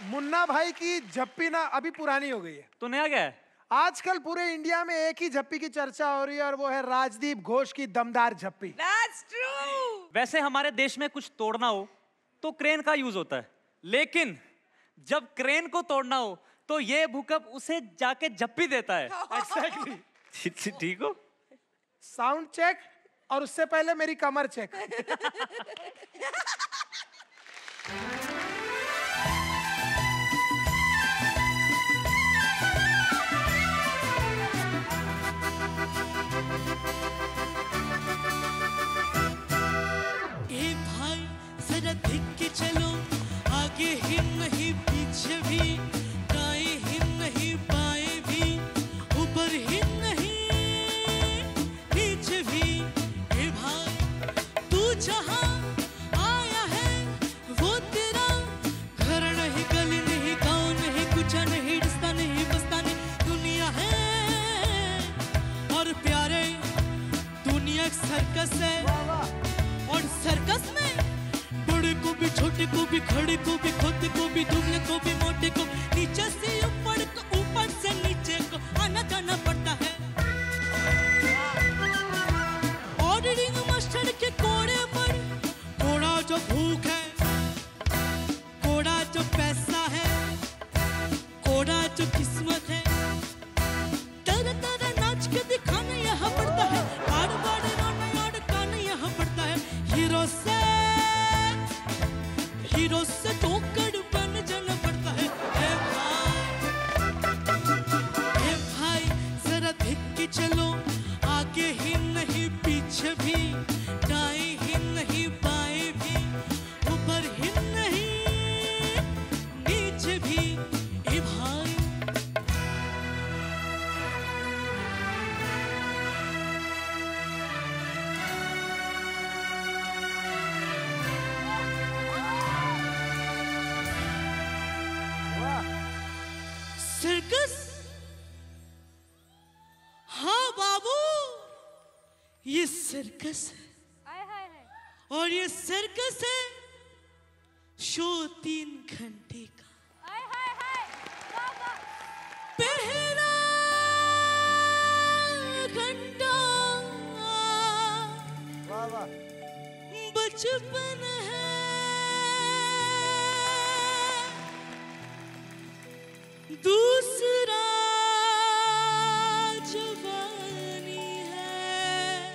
मुन्ना भाई की झप्पी ना अभी पुरानी हो गई है। तो नया क्या है? आजकल पूरे इंडिया में एक ही झप्पी की चर्चा हो रही है और वो है राजदीप घोष की दमदार झप्पी। That's true. वैसे हमारे देश में कुछ तोड़ना हो तो क्रेन का यूज होता है, लेकिन जब क्रेन को तोड़ना हो तो ये भूकंप उसे जाके झप्पी देता है। Exactly. ठीक हो? साउंड चेक और उससे पहले मेरी कमर चेक। जरा देख के चलो, आगे ही नहीं पीछे भी, दाएं ही नहीं बाएं भी, ऊपर ही नहीं नीचे भी। ए भाई तू जहाँ आया है वो तेरा घर नहीं, गली नहीं, गाँव नहीं, कुछ नहीं, रिश्ता नहीं, बस्ता नहीं, दुनिया है। और प्यारे दुनिया एक सर्कस है, और सर्कस में बड़े को भी, छोटे को भी, खड़े को भी, खोते को भी, दुबले को भी, मोटे को, नीचे से ऊपर को, ऊपर से नीचे को आना जाना पड़ता है। और रिंग मस्टर्ड के कोड़े पर कोड़ा जो भूख है, कोड़ा जो पैसा है, कोड़ा जो किस्मत है, तरह तरह नाच के दिखाना यहाँ पड़ता है, बार बार रोना और गाना यहाँ पड़ता है। हीरो से टोकर बन जाना पड़ता है। ए भाई जरा देख के चलो, आगे ही नहीं पीछे भी, दाएं ही नहीं बाएं भी, ऊपर ही नहीं नीचे भी। ए भाई सर्कस? हाँ बाबू, ये सर्कस है। और ये सर्कस है शो 3 घंटे का। पहला घंटा बचपन है, दूसरा जवानी है,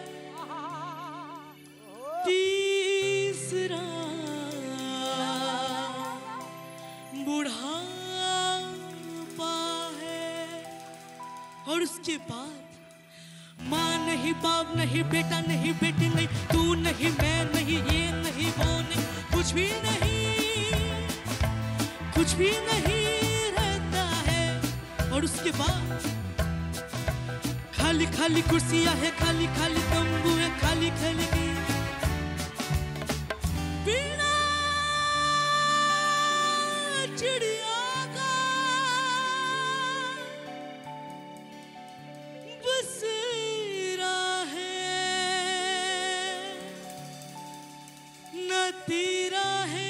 तीसरा बुढ़ापा है, और उसके बाद माँ नहीं, बाप नहीं, बेटा नहीं, बेटी नहीं, तू नहीं, मैं नहीं, ये नहीं, वो नहीं, कुछ भी नहीं, कुछ भी नहीं। और उसके बाद खाली खाली कुर्सियां है, खाली खाली तंबू है, खाली खाली बिना चिड़िया का बसेरा है, न तेरा है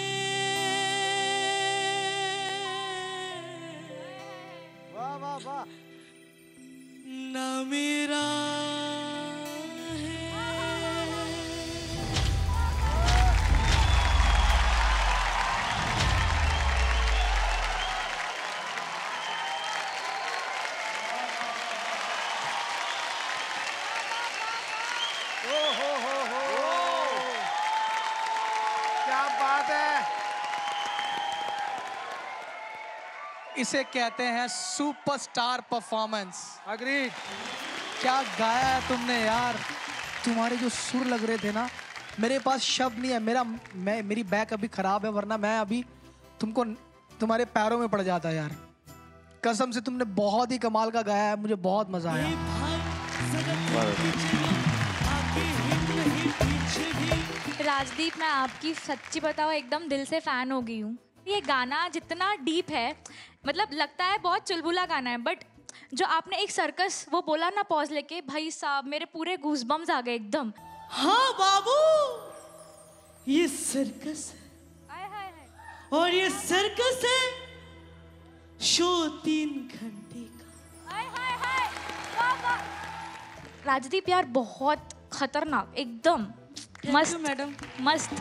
ना मेरा है। क्या बात है। इसे कहते हैं सुपरस्टार परफॉर्मेंस। अग्रीड। क्या गाया है तुमने यार, तुम्हारे जो सुर लग रहे थे ना, मेरे पास शब्द नहीं है। मेरी बैक अभी खराब है, वरना मैं अभी तुमको तुम्हारे पैरों में पड़ जाता यार। कसम से तुमने बहुत ही कमाल का गाया है, मुझे बहुत मजा आया। राजदीप, मैं आपकी सच्ची बताओ एकदम दिल से फैन हो गई हूँ। ये गाना जितना डीप है, मतलब लगता है बहुत चुलबुला गाना है, बट जो आपने एक सर्कस वो बोला ना पॉज लेके, भाई साहब मेरे पूरे गूज़बम्स आ गए एकदम। हाँ बाबू, ये सर्कस है, और ये सर्कस है शो 3 घंटे का। राजदीप यार बहुत खतरनाक, एकदम मस्त मैडम। मस्त।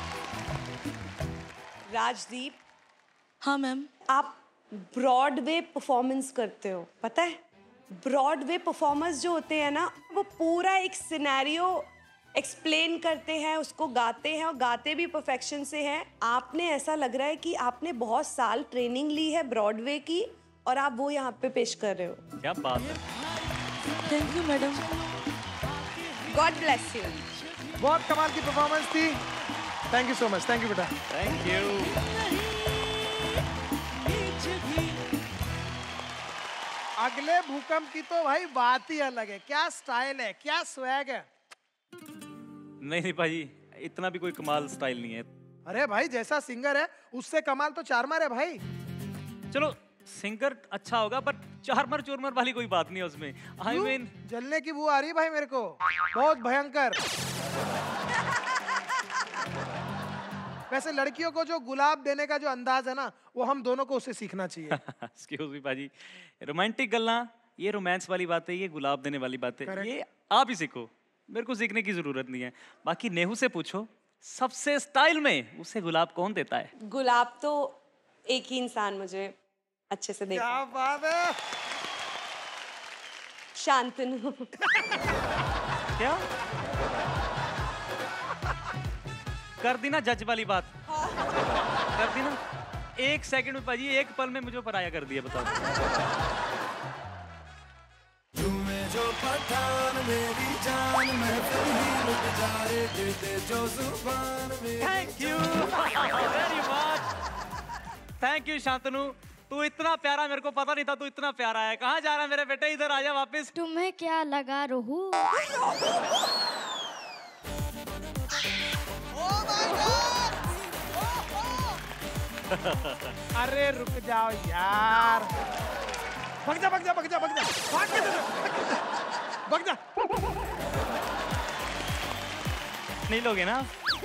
राजदीप, हाँ मैम। आप ब्रॉडवे परफॉर्मेंस करते हो, पता है? ब्रॉडवे परफॉर्मर्स जो होते हैं ना, वो पूरा एक सिनेरियो एक्सप्लेन करते हैं, उसको गाते हैं और गाते भी परफेक्शन से हैं। आपने ऐसा लग रहा है कि आपने बहुत साल ट्रेनिंग ली है ब्रॉडवे की और आप वो यहाँ पे पेश कर रहे हो। क्या बात है। Thank you madam. God bless you. बहुत कमाल की परफॉर्मेंस थी। Thank you so much. Thank you बेटा। Thank you. अगले भूकंप की तो भाई बात ही अलग है। क्या स्टाइल है, क्या स्वैग है। नहीं भाई, इतना भी कोई कमाल स्टाइल नहीं है। अरे भाई जैसा सिंगर है उससे कमाल तो चारमर है भाई। चलो सिंगर अच्छा होगा पर चारमर चूरमर वाली कोई बात नहीं है उसमें। आई मीन जलने की बू आ रही है भाई मेरे को, बहुत भयंकर। वैसे लड़कियों को जो गुलाब देने का जो अंदाज है ना, वो हम दोनों को उससे सीखना चाहिए। एक्सक्यूज मी भाजी, रोमांटिक गल्ला, ये रोमांस वाली बात है, ये गुलाब देने वाली बात है, Correct. ये आप ही सीखो, मेरे को सीखने की जरूरत नहीं है। बाकी नेहू से पूछो, सबसे स्टाइल में उसे गुलाब कौन देता है? गुलाब तो एक ही इंसान मुझे अच्छे से देता क्या बात है। शांतनु। क्या कर दी ना जज वाली बात? कर दी ना? एक सेकंड में पाजी, एक पल में मुझे पराया कर दिया। बताओ। जो पठान मेरी जान महफिल ही लुट जाए, दे जो जुबान मेरी। Thank you very much. Thank you Shantanu, तू इतना प्यारा, मेरे को पता नहीं था तू इतना प्यारा है। कहाँ जा रहा है मेरे बेटे? इधर आजा वापस। तुम्हें क्या लगा रोहू? अरे रुक जाओ यार। भाग जा भाग जा भाग जा भाग जा भाग के भाग जा। नहीं लोगे ना?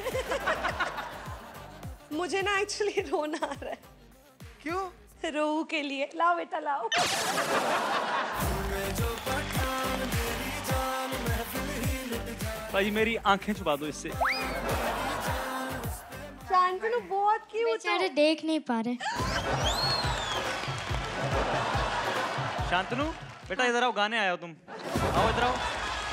मुझे ना एक्चुअली रोना आ रहा है। क्यों? रोहू के लिए। लाओ बेटा लाओ। भाई मेरी आंखें छुपा दो इससे। शांतनु बहुत क्यूट है। बेचारे देख नहीं पा रहे। शांतनु बेटा इधर आओ, गाने आए हो तुम, आओ इधर आओ।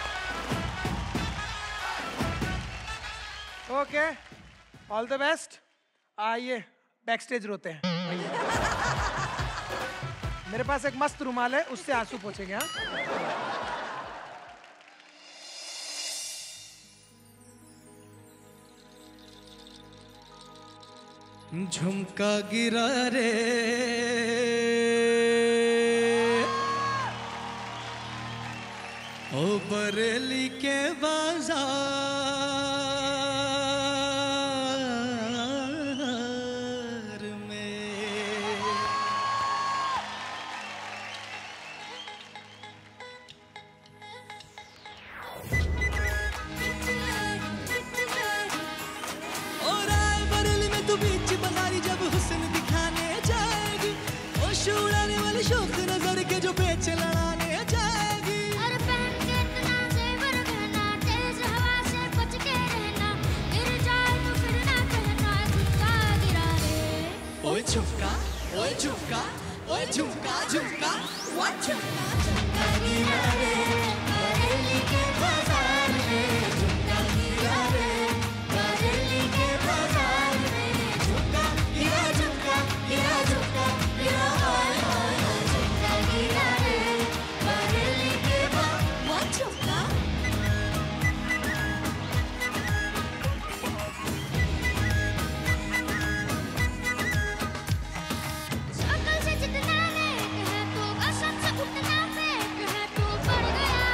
Okay, all the best. आइए बैक स्टेज रोते हैं। मेरे पास एक मस्त रुमाल है, उससे आंसू पोंछेंगे। हाँ झुमका गिरा रे ओ बरेली के बाजार में। और आए बरेली में तू बीच बाजारी जब हुस्न दिखाने जाएगी, ओ उड़ाने वाली शौक नजर के जो पेच लड़ाने जाएगी। अरे पहन के इतना जेवर गहना, तेज हवा से बच के रहना, गिर जाए तो फिर ना कहना झुमका गिरा रे। ओए झुमका, ओए झुमका, ओए झुमका झुमका, वो झुमका झुमका गिरा रे बरेली के बाजार में, झुमका गिरा रे बरेली के बाजार में, झुमका गिरा झुमका गिरा झुमका गिरा हाय हाय हाय, झुमका गिरा रे बरेली के वो झुमका। शकल से जितना नेक है तू, कसम से उतना फेक है तू, बढ़ गया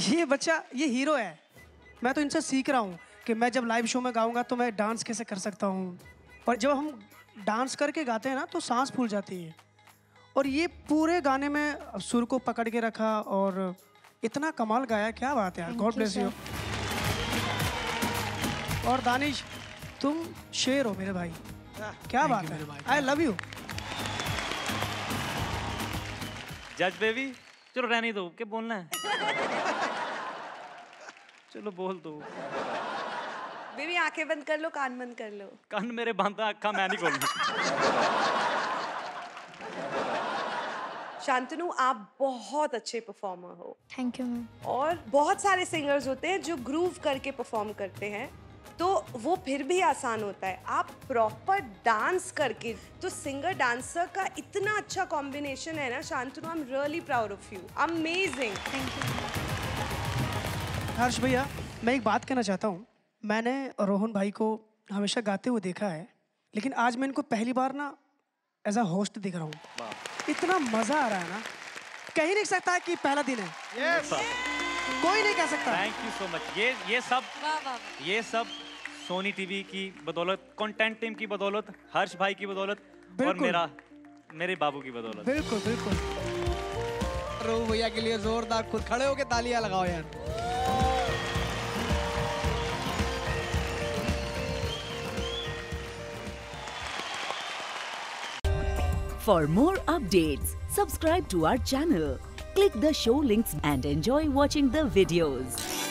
ये बच्चा ये हीरो है। मैं तो इनसे सीख रहा हूँ कि मैं जब लाइव शो में गाऊंगा तो मैं डांस कैसे कर सकता हूँ, और जब हम डांस करके गाते हैं ना तो सांस फूल जाती है। और ये पूरे गाने में सुर को पकड़ के रखा और इतना कमाल गाया, क्या बात है यार, गॉड ब्लेस यू। और दानिश तुम शेर हो मेरे भाई, क्या बात है, आई लव यू। जज बेबी चलो रहने दो, क्या बोलना है? चलो बोल दो। बेबी आंखें बंद कर लो, कान बंद कर लो। कान मेरे बांधा, अक्खा मैं नहीं खोलना। शांतनु आप बहुत अच्छे परफॉर्मर हो। Thank you ma'am. और बहुत सारे सिंगर्स होते हैं जो ग्रूव करके परफॉर्म करते हैं तो वो फिर भी आसान होता है, आप प्रॉपर डांस करके, तो सिंगर डांसर का इतना अच्छा कॉम्बिनेशन है ना Shantanu, I am really proud of you, amazing. Thank you. Harsh भैया मैं एक बात कहना चाहता हूँ, मैंने रोहन भाई को हमेशा गाते हुए देखा है, लेकिन आज मैं इनको पहली बार ना एज अ होस्ट दिख रहा हूँ। इतना मजा आ रहा है ना, कह ही नहीं सकता कि पहला दिन है। Yes. कोई नहीं कह सकता। Thank you so much. ये सब सोनी टीवी की बदौलत, कंटेंट टीम की बदौलत, हर्ष भाई की बदौलत और मेरे बाबू की बदौलत। बिल्कुल बिल्कुल। रोहन भैया के लिए जोरदार खुद खड़े होके तालियां लगाओ यार। For more updates, subscribe to our channel, click the show links and enjoy watching the videos.